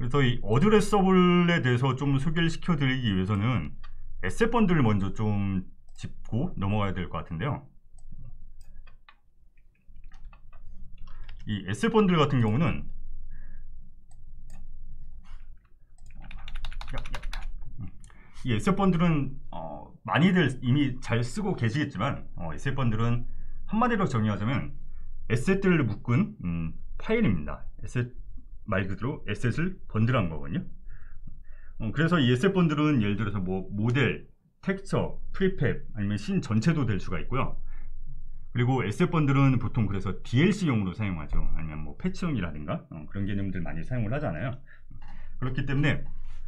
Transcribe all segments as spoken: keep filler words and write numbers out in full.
그래서 이 어드레스 서블에 대해서 좀 소개를 시켜드리기 위해서는 에셋 번들을 먼저 좀 짚고 넘어가야 될 것 같은데요. 이 에셋 번들 같은 경우는 이 에셋 번들은 어, 많이들 이미 잘 쓰고 계시겠지만 어, 에셋 번들은 한마디로 정의하자면 에셋들을 묶은 음, 파일입니다. 에셋 말 그대로 에셋을 번들한 거거든요. 어, 그래서 이 에셋 번들은 예를 들어서 뭐 모델, 텍스처, 프리팹 아니면 씬 전체도 될 수가 있고요. 그리고 에셋 번들은 보통 그래서 디엘씨용으로 사용하죠. 아니면 뭐 패치용이라든가 어, 그런 개념들 많이 사용을 하잖아요. 그렇기 때문에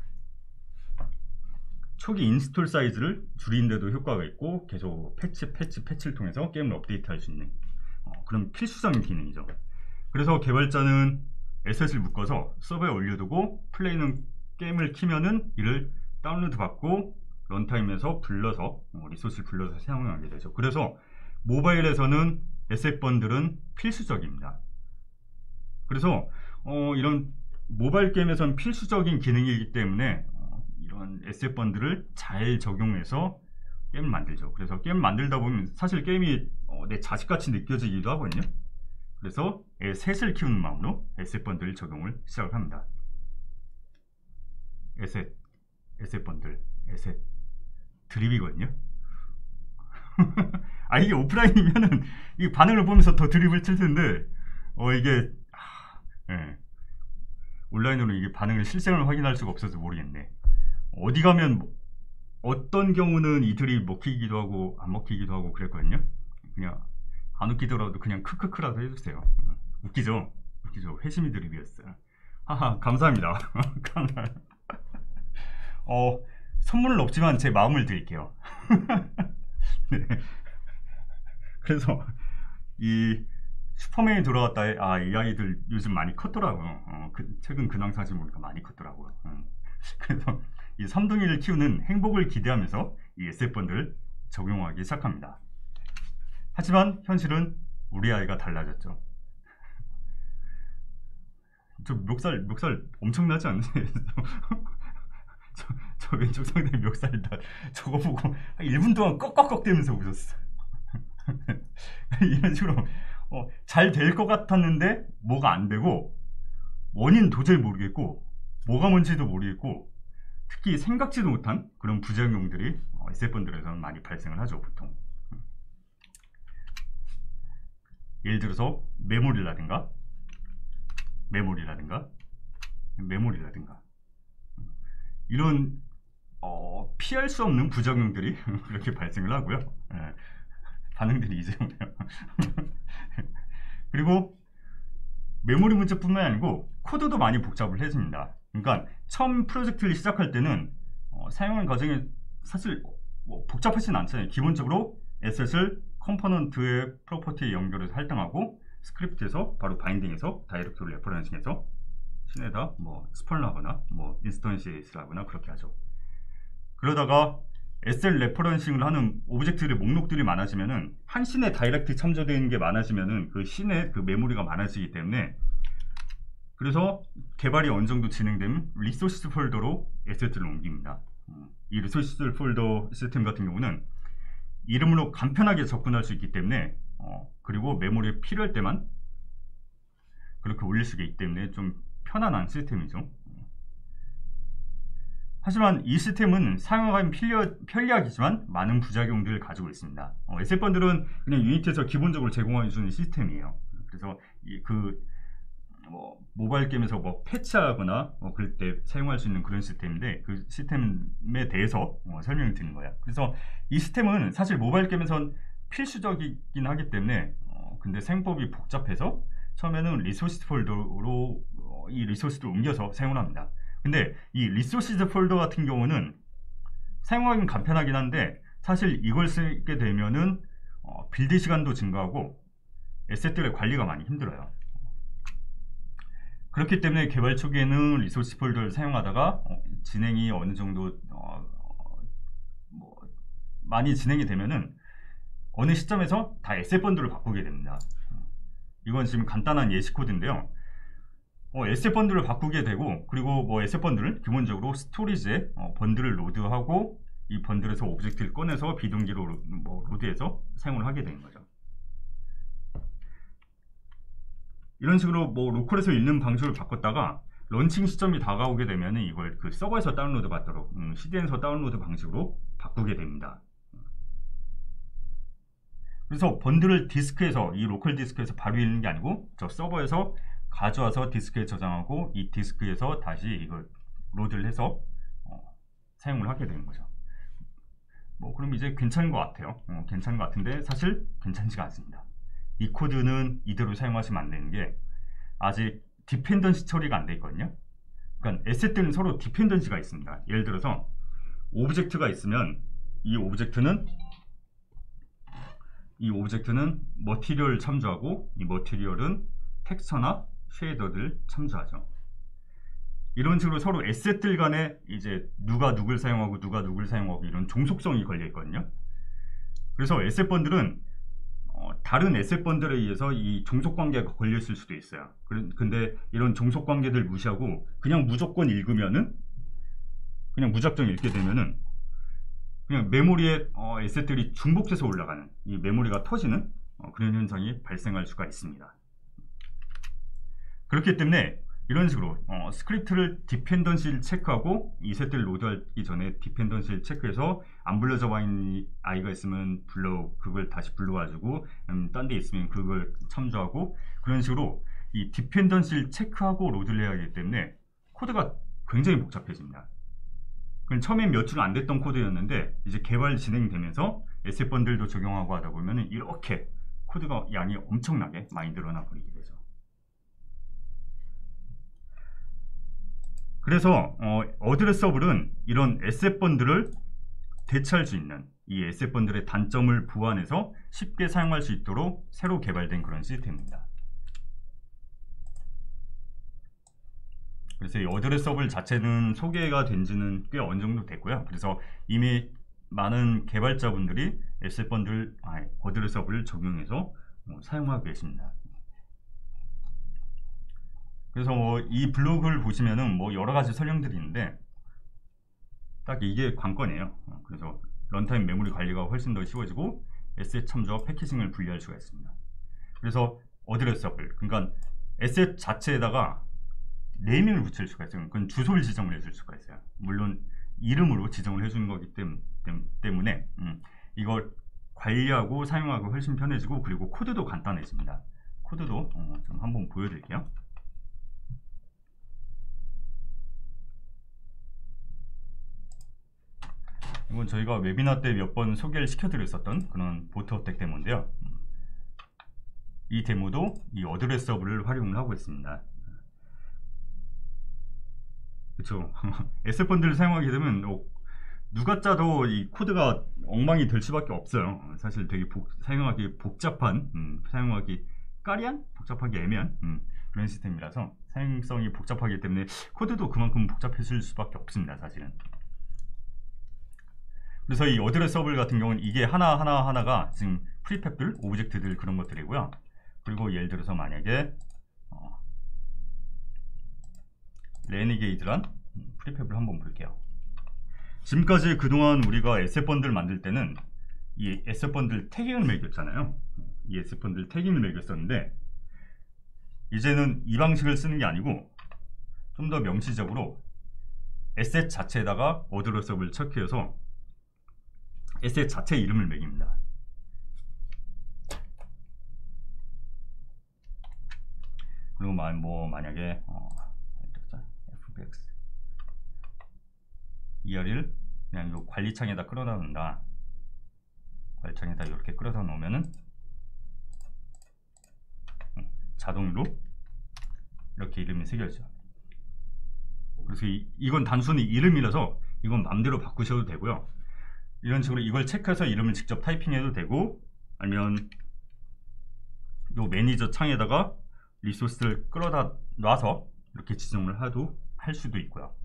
초기 인스톨 사이즈를 줄이는데도 효과가 있고 계속 패치, 패치, 패치를 통해서 게임을 업데이트할 수 있는 어, 그런 필수적인 기능이죠. 그래서 개발자는 에셋을 묶어서 서버에 올려두고 플레이는 게임을 키면은 이를 다운로드 받고 런타임에서 불러서 어, 리소스를 불러서 사용하게 되죠. 그래서 모바일에서는 에셋 번들은 필수적입니다. 그래서 어, 이런 모바일 게임에서는 필수적인 기능이기 때문에 어, 이런 에셋 번들을 잘 적용해서 게임을 만들죠. 그래서 게임 만들다 보면 사실 게임이 어, 내 자식같이 느껴지기도 하거든요. 그래서 에셋을 키우는 마음으로 에셋 번들 적용을 시작을 합니다. 에셋, 에셋 번들, 에셋 드립이거든요. 아 이게 오프라인이면은 이 반응을 보면서 더 드립을 칠 텐데 어 이게 아, 예. 온라인으로 이게 반응을 실생을 확인할 수가 없어서 모르겠네. 어디 가면 뭐, 어떤 경우는 이 드립 먹히기도 하고 안 먹히기도 하고 그랬거든요. 그냥 안 웃기더라도 그냥 크크크라도 해주세요. 웃기죠? 웃기죠? 회심이 드립이었어요. 하하 감사합니다. 감사합니다. 어 선물은 없지만 제 마음을 드릴게요. 네. 그래서 이 슈퍼맨이 돌아왔다에 아 이 아이들 요즘 많이 컸더라고요. 어, 그, 최근 근황 사진 보니까 많이 컸더라고요. 음. 그래서 이 삼둥이를 키우는 행복을 기대하면서 이 에셋 번들 적용하기 시작합니다. 하지만 현실은 우리 아이가 달라졌죠. 저 멱살 멱살 엄청나지 않으세요? 저, 저 왼쪽 상대 멱살 저거 보고 한 일 분 동안 꺽꺽꺽 대면서 웃었어. 이런 식으로 어, 잘 될 것 같았는데 뭐가 안 되고 원인 도저히 모르겠고 뭐가 뭔지도 모르겠고 특히 생각지도 못한 그런 부작용들이 어, 에셋 번들에서는 많이 발생을 하죠. 보통 예를 들어서 메모리라든가 메모리라든가 메모리라든가 이런 어, 피할 수 없는 부작용들이 그렇게 발생을 하고요. 예, 반응들이 이제요. 그리고 메모리 문제뿐만 아니고 코드도 많이 복잡을 해줍니다. 그러니까 처음 프로젝트를 시작할 때는 어, 사용하는 과정이 사실 뭐 복잡하진 않잖아요. 기본적으로 에셋을 컴포넌트의 프로퍼티에 연결해서 할당하고 스크립트에서 바로 바인딩해서 다이렉트 레퍼런싱해서 신에다 뭐 스펄을 하거나 뭐 인스턴시에이스를 하거나 그렇게 하죠. 그러다가 에스엘 레퍼런싱을 하는 오브젝트들의 목록들이 많아지면은 한 씬에 다이렉트 참조되는 게 많아지면은 그 씬에 그 메모리가 많아지기 때문에 그래서 개발이 어느 정도 진행되면 리소스 폴더로 에셋을 옮깁니다. 이 리소스 폴더 시스템 같은 경우는 이름으로 간편하게 접근할 수 있기 때문에 어, 그리고 메모리에 필요할 때만 그렇게 올릴 수 있기 때문에 좀 편안한 시스템이죠. 하지만 이 시스템은 사용하기 편리하지만 많은 부작용들을 가지고 있습니다. 어, 에셋 번들은 그냥 유니티에서 기본적으로 제공해주는 시스템이에요. 그래서 이, 그 뭐, 모바일 게임에서 뭐 패치하거나 뭐 그럴 때 사용할 수 있는 그런 시스템인데 그 시스템에 대해서 어, 설명을 드리는 거예요. 그래서 이 시스템은 사실 모바일 게임에선 필수적이긴 하기 때문에 어, 근데 사용법이 복잡해서 처음에는 리소스 폴더로 어, 이 리소스를 옮겨서 사용을 합니다. 근데 이 리소시즈 폴더 같은 경우는 사용하기는 간편하긴 한데 사실 이걸 쓰게 되면은 어, 빌드 시간도 증가하고 에셋들의 관리가 많이 힘들어요. 그렇기 때문에 개발 초기에는 리소시 폴더를 사용하다가 어, 진행이 어느 정도 어, 뭐 많이 진행이 되면은 어느 시점에서 다 에셋 번들을 바꾸게 됩니다. 이건 지금 간단한 예시 코드인데요. 어, 에셋 번들을 바꾸게 되고, 그리고 뭐 에셋 번들은 기본적으로 스토리지에 어, 번들을 로드하고 이 번들에서 오브젝트를 꺼내서 비동기로 로, 뭐, 로드해서 사용을 하게 되는 거죠. 이런 식으로 뭐 로컬에서 읽는 방식을 바꿨다가 런칭 시점이 다가오게 되면 이걸 그 서버에서 다운로드 받도록 음, 씨디엔에서 다운로드 방식으로 바꾸게 됩니다. 그래서 번들을 디스크에서, 이 로컬 디스크에서 바로 읽는 게 아니고 저 서버에서 가져와서 디스크에 저장하고 이 디스크에서 다시 이걸 로드를 해서 어, 사용을 하게 되는 거죠. 뭐 그럼 이제 괜찮은 것 같아요. 어, 괜찮은 것 같은데 사실 괜찮지가 않습니다. 이 코드는 이대로 사용하시면 안 되는 게 아직 디펜던시 처리가 안 돼 있거든요. 그러니까 에셋들은 서로 디펜던시가 있습니다. 예를 들어서 오브젝트가 있으면 이 오브젝트는 이 오브젝트는 머티리얼을 참조하고 이 머티리얼은 텍스처나 쉐이더를 참조하죠. 이런 식으로 서로 에셋들 간에 이제 누가 누굴 사용하고 누가 누굴 사용하고 이런 종속성이 걸려 있거든요. 그래서 에셋 번들은 어, 다른 에셋 번들에 의해서 이 종속 관계가 걸려 있을 수도 있어요. 근데 이런 종속 관계들 무시하고 그냥 무조건 읽으면은 그냥 무작정 읽게 되면은 그냥 메모리에 어, 에셋들이 중복해서 올라가는, 이 메모리가 터지는 어, 그런 현상이 발생할 수가 있습니다. 그렇기 때문에 이런 식으로 어, 스크립트를 디펜던시를 체크하고 이 셋들을 로드하기 전에 디펜던시를 체크해서 안 불러져 와 있는 아이가 있으면 불러, 그걸 다시 불러와주고 음, 딴 데 있으면 그걸 참조하고, 그런 식으로 이 디펜던시를 체크하고 로드를 해야 하기 때문에 코드가 굉장히 복잡해집니다. 그럼 처음엔 몇 줄 안 됐던 코드였는데 이제 개발 진행되면서 에셋 번들도 적용하고 하다 보면 이렇게 코드가 양이 엄청나게 많이 늘어나 버리게 되죠. 그래서 어, 어드레서블은 이런 에셋 번들을 대체할 수 있는, 이 에셋 번들의 단점을 보완해서 쉽게 사용할 수 있도록 새로 개발된 그런 시스템입니다. 그래서 이 어드레서블 자체는 소개가 된 지는 꽤 어느 정도 됐고요. 그래서 이미 많은 개발자분들이 에셋 번들, 아니, 어드레서블을 적용해서 뭐 사용하고 계십니다. 그래서 뭐 이 블로그를 보시면은 뭐 여러 가지 설명들이 있는데 딱 이게 관건이에요. 그래서 런타임 메모리 관리가 훨씬 더 쉬워지고 에셋 참조와 패키징을 분리할 수가 있습니다. 그래서 어드레서블, 그러니까 에셋 자체에다가 네이밍을 붙일 수가 있어요. 그건 주소를 지정을 해줄 수가 있어요. 물론 이름으로 지정을 해주는 거기 때문에 음, 이걸 관리하고 사용하기 훨씬 편해지고, 그리고 코드도 간단해집니다. 코드도 어, 좀 한번 보여드릴게요. 이건 저희가 웨비나 때 몇 번 소개를 시켜드렸었던 그런 보트 어택 데모인데요. 이 데모도 이 어드레서블을 활용을 하고 있습니다. 그쵸. 에셋 번들을 사용하게 되면 어, 누가 짜도 이 코드가 엉망이 될 수밖에 없어요. 사실 되게 복, 사용하기 복잡한, 음, 사용하기 까리한? 복잡하기 애매한 음, 그런 시스템이라서 사용성이 복잡하기 때문에 코드도 그만큼 복잡해질 수밖에 없습니다. 사실은. 그래서 이 어드레서블 같은 경우는 이게 하나하나 하나가 지금 프리팹들, 오브젝트들 그런 것들이고요. 그리고 예를 들어서 만약에 어, 레니게이드란 프리팹을 한번 볼게요. 지금까지 그동안 우리가 에셋 번들 만들 때는 이 에셋 번들 태깅을 매겼잖아요. 이 에셋 번들 태깅을 매겼었는데 이제는 이 방식을 쓰는 게 아니고 좀 더 명시적으로 에셋 자체에다가 어드레서블을 체크해서 에셋 자체 이름을 매깁니다. 그리고 뭐 만약에 어, 에프비엑스 이알을 그냥 이 관리창에다 끌어다 놓는다. 관리창에다 이렇게 끌어다 놓으면은 자동으로 이렇게 이름이 새겨져. 그래서 이, 이건 단순히 이름이라서 이건 마음대로 바꾸셔도 되고요. 이런 식으로 이걸 체크해서 이름을 직접 타이핑해도 되고, 아니면 이 매니저 창에다가 리소스를 끌어다 놔서 이렇게 지정을 해도 할 수도 있고요.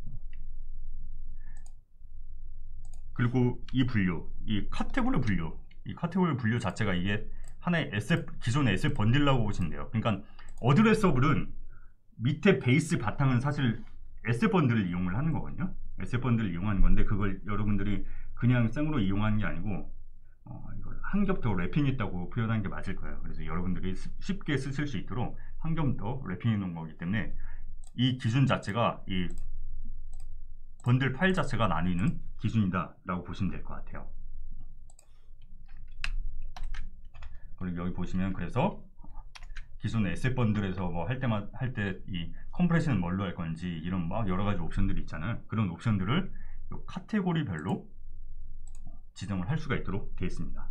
그리고 이 분류, 이 카테고리 분류, 이 카테고리 분류 자체가 이게 하나의 에셋, 기존의 에셋 번들이라고 보시면 돼요. 그러니까 어드레서블은 밑에 베이스 바탕은 사실 에스엘 번들을 이용을 하는 거거든요. 에스엘 번들을 이용하는 건데 그걸 여러분들이 그냥 생으로 이용하는 게 아니고 어, 이걸 한 겹 더 랩핑했다고 표현하는 게 맞을 거예요. 그래서 여러분들이 쉽게 쓰실 수 있도록 한 겹 더 랩핑해 놓은 거기 때문에 이 기준 자체가 이 번들 파일 자체가 나뉘는 기준이다 라고 보시면 될 것 같아요. 그리고 여기 보시면 그래서 기존 에스엘 번들에서 뭐 할 때만 할 때 이 컴프레션은 뭘로 할 건지 이런 막 여러 가지 옵션들이 있잖아요. 그런 옵션들을 이 카테고리별로 지정을 할 수가 있도록 되어 있습니다.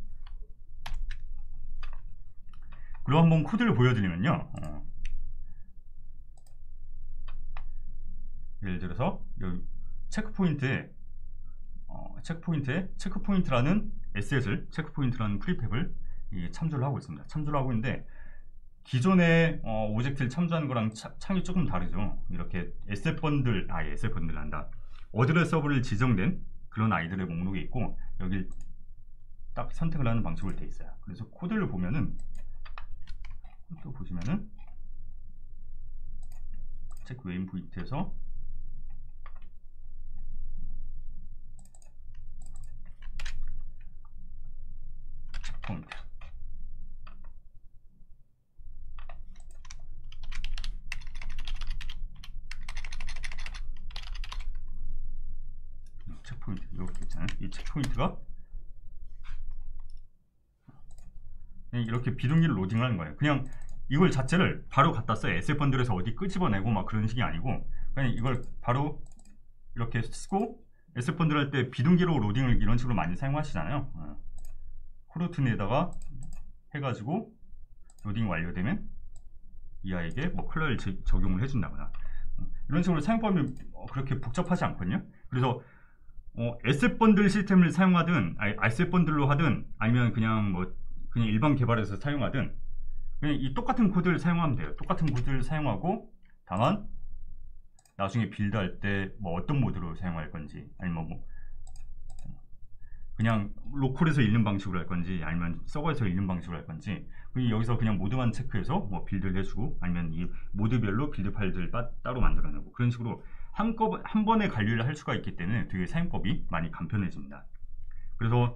그리고 한번 코드를 보여드리면요. 어, 예를 들어서 여기 체크포인트에 어, 체크포인트에 체크포인트라는 에셋을 체크포인트라는 프리팹을 참조를 하고 있습니다. 참조를 하고 있는데 기존의 어, 오젝트를 참조하는 거랑 차, 창이 조금 다르죠. 이렇게 에셋 번들, 아 에셋 번들 한다. 어드레서블을 지정된 그런 아이들의 목록이 있고 여기 딱 선택을 하는 방식으로 되어 있어요. 그래서 코드를 보면은 또 보시면은 체크 웨인 포인트에서 체크포인트 체크포인트 이렇게 있잖아요. 이 체크포인트가 이렇게 비동기를 로딩을 하는 거예요. 그냥 이걸 자체를 바로 갖다 써요. 에스엘 번들에서 어디 끄집어내고 막 그런 식이 아니고 그냥 이걸 바로 이렇게 쓰고 에스엘 번들 할 때 비동기로 로딩을 이런 식으로 많이 사용하시잖아요. 어. 코르튼에다가 해가지고 로딩이 완료되면 이 아이에게 뭐 컬러를 제, 적용을 해준다거나 어. 이런 식으로 사용법이 어, 그렇게 복잡하지 않거든요. 그래서 어, 에스엘 번들 시스템을 사용하든 아니 에스엘 번들로 하든 아니면 그냥 뭐 그냥 일반 개발에서 사용하든 그냥 이 똑같은 코드를 사용하면 돼요. 똑같은 코드를 사용하고 다만 나중에 빌드할 때 뭐 어떤 모드로 사용할 건지 아니면 뭐 그냥 로컬에서 읽는 방식으로 할 건지 아니면 서버에서 읽는 방식으로 할 건지 여기서 그냥 모드만 체크해서 뭐 빌드를 해주고 아니면 이 모드별로 빌드 파일들을 따, 따로 만들어내고 그런 식으로 한꺼번에 한 번에 관리를 할 수가 있기 때문에 되게 사용법이 많이 간편해집니다. 그래서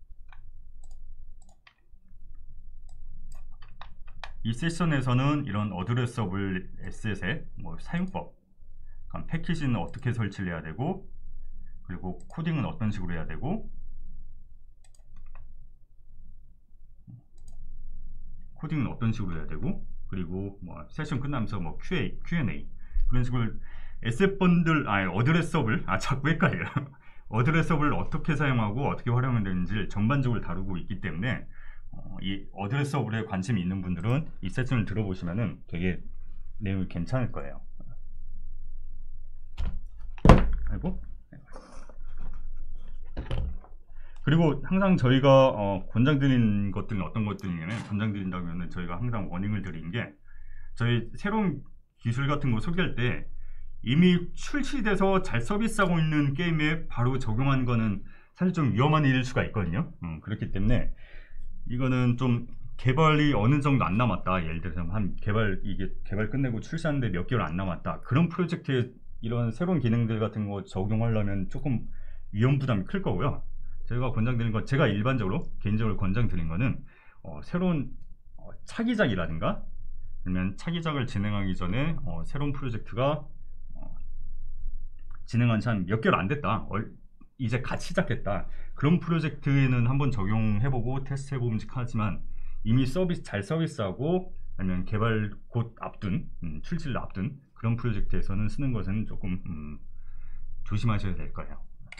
이 세션에서는 이런 어드레서블 에셋의 뭐 사용법, 패키지는 어떻게 설치를 해야 되고, 그리고 코딩은 어떤 식으로 해야 되고, 코딩은 어떤 식으로 해야 되고, 그리고 뭐 세션 끝나면서 뭐 큐에이, 큐 앤 에이 그런 식으로 에셋 번들, 아니 어드레서블, 아 자꾸 헷갈려요. 어드레서블을 어떻게 사용하고 어떻게 활용하면 되는지를 전반적으로 다루고 있기 때문에. 어, 이 어드레서블에 관심이 있는 분들은 이 세션을 들어보시면은 되게 내용이 괜찮을 거예요. 아이고. 그리고 항상 저희가 어, 권장드린 것들은 어떤 것들이냐면 권장드린다면 저희가 항상 워닝을 드리는 게 저희 새로운 기술 같은 거 소개할 때 이미 출시돼서 잘 서비스하고 있는 게임에 바로 적용하는 거는 사실 좀 위험한 일일 수가 있거든요. 음, 그렇기 때문에 이거는 좀 개발이 어느 정도 안 남았다. 예를 들어서 한 개발 이게 개발 끝내고 출시하는데 몇 개월 안 남았다. 그런 프로젝트에 이런 새로운 기능들 같은 거 적용하려면 조금 위험 부담이 클 거고요. 제가 권장드리는 건 제가 일반적으로 개인적으로 권장드리는 거는 어, 새로운 어, 차기작이라든가 아니면 차기작을 진행하기 전에 어, 새로운 프로젝트가 어, 진행한 지 한 몇 개월 안 됐다. 얼, 이제 갓 시작했다. 그런 프로젝트에는 한번 적용해보고 테스트해보면 하지만 이미 서비스 잘 서비스하고 아니면 개발 곧 앞둔 음, 출시를 앞둔 그런 프로젝트에서는 쓰는 것은 조금 음, 조심하셔야 될 거예요.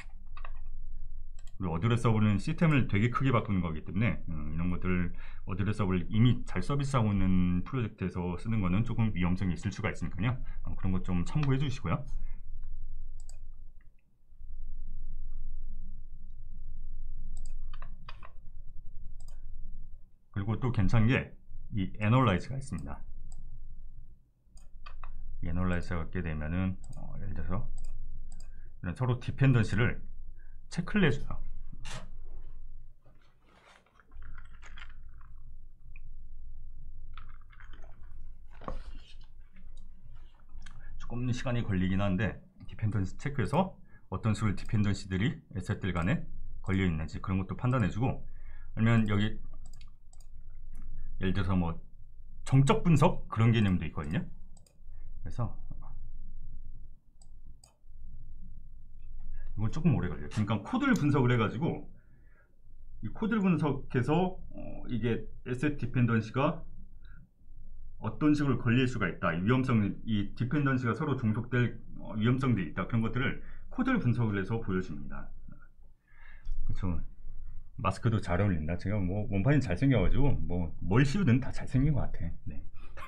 그리고 어드레서블은 시스템을 되게 크게 바꾸는 거기 때문에 음, 이런 것들 어드레서블 이미 잘 서비스하고 있는 프로젝트에서 쓰는 거는 조금 위험성이 있을 수가 있으니까요. 어, 그런 것 좀 참고해 주시고요. 그리고 또 괜찮은 게 이 애널라이즈가 있습니다. 이 애널라이즈가 갖게 되면은 어, 예를 들어서 이런 서로 디펜던시를 체크를 해줘요. 좀 시간이 걸리긴 한데 디펜던시 체크해서 어떤 식으로 디펜던시들이 에셋들 간에 걸려 있는지 그런 것도 판단해주고, 아니면 여기 예를 들어서 뭐 정적 분석 그런 개념도 있거든요. 그래서 이건 조금 오래 걸려요. 그러니까 코드를 분석을 해가지고 이 코드를 분석해서 어, 이게 에셋 디펜던시가 어떤 식으로 걸릴 수가 있다, 이 위험성, 이 디펜던시가 서로 종속될 어, 위험성들이 있다, 그런 것들을 코드를 분석을 해서 보여줍니다. 그렇죠. 마스크도 잘 어울린다. 제가 뭐 원판이 잘생겨가지고 뭐 뭘 씌우든 다 잘생긴 것 같아. 네.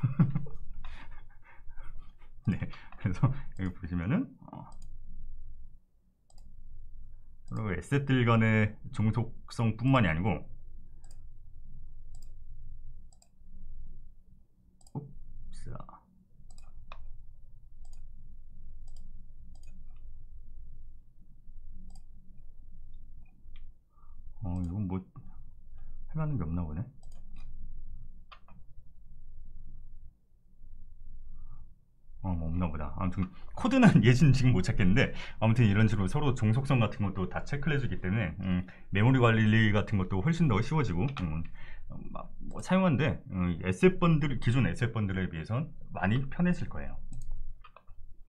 네. 그래서 여기 보시면은 어, 그리고 에셋들 간의 종속성뿐만이 아니고, 옵스. 어 이건 뭐 할만한 게 없나 보네. 어, 뭐 없나 보다. 아무튼 코드는 예시는 지금 못 찾겠는데, 아무튼 이런 식으로 서로 종속성 같은 것도 다 체크를 해주기 때문에 음, 메모리 관리 같은 것도 훨씬 더 쉬워지고 음, 뭐 사용하는데 음, 에셋 번들, 기존 에셋 번들에 비해서는 많이 편해질 거예요.